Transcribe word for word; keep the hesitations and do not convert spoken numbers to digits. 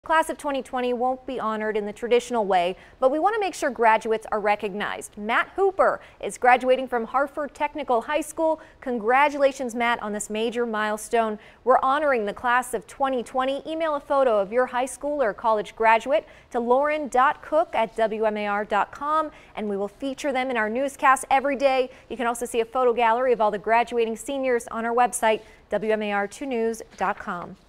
Class of twenty twenty won't be honored in the traditional way, but we want to make sure graduates are recognized. Matt Hooper is graduating from Harford Technical High School. Congratulations, Matt, on this major milestone. We're honoring the class of twenty twenty. Email a photo of your high school or college graduate to lauren dot cook at W M A R dot com, and we will feature them in our newscast every day. You can also see a photo gallery of all the graduating seniors on our website, W M A R two news dot com.